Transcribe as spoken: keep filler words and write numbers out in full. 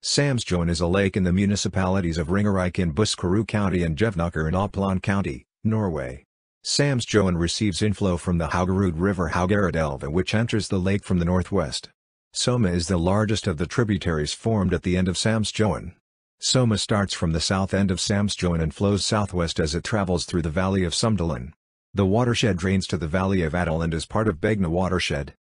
Samsjøen is a lake in the municipalities of Ringerike in Buskerud County and Jevnaker in Oppland County, Norway. Samsjøen receives inflow from the Haugerud River Haugeredelva, which enters the lake from the northwest. Soma is the largest of the tributaries formed at the end of Samsjøen. Soma starts from the south end of Samsjøen and flows southwest as it travels through the valley of Sumdalen. The watershed drains to the valley of Adal and is part of Begna watershed.